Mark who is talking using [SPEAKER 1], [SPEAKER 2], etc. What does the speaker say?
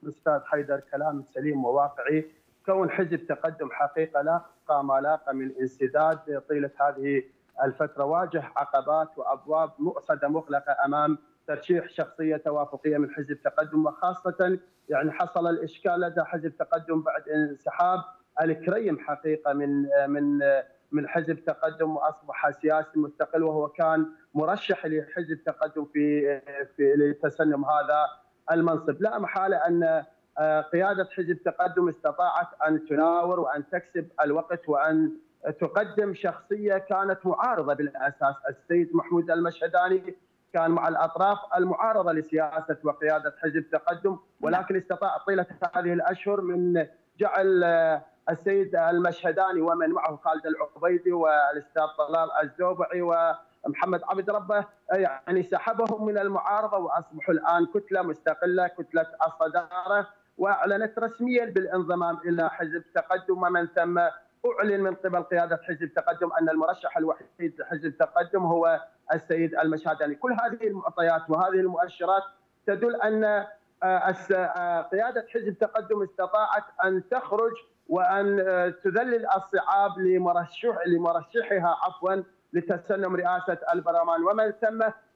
[SPEAKER 1] الاستاذ حيدر كلام سليم وواقعي. كون حزب تقدم حقيقه لاقى ما لاقى من انسداد طيله هذه الفتره، واجه عقبات وابواب مؤصده مغلقه امام ترشيح شخصيه توافقيه من حزب تقدم، وخاصه يعني حصل الاشكال لدى حزب تقدم بعد انسحاب الكريم حقيقه من حزب تقدم، واصبح سياسي مستقل، وهو كان مرشح لحزب تقدم في لتسنم هذا المنصب. لا محاله ان قياده حزب تقدم استطاعت ان تناور وان تكسب الوقت وان تقدم شخصيه كانت معارضه بالاساس. السيد محمود المشهداني كان مع الاطراف المعارضه لسياسه وقياده حزب تقدم، ولكن استطاع طيله هذه الاشهر من جعل السيد المشهداني ومن معه خالد العبيدي والاستاذ طلال الزوبعي ومحمد عبد ربه يعني سحبهم من المعارضه، واصبحوا الان كتله مستقله، كتله الصداره، واعلنت رسميا بالانضمام الى حزب تقدم، ومن ثم اعلن من قبل قياده حزب تقدم ان المرشح الوحيد لحزب تقدم هو السيد المشهداني. كل هذه المعطيات وهذه المؤشرات تدل ان قياده حزب تقدم استطاعت ان تخرج وان تذلل الصعاب لمرشحها لتسنم رئاسه البرلمان، ومن ثم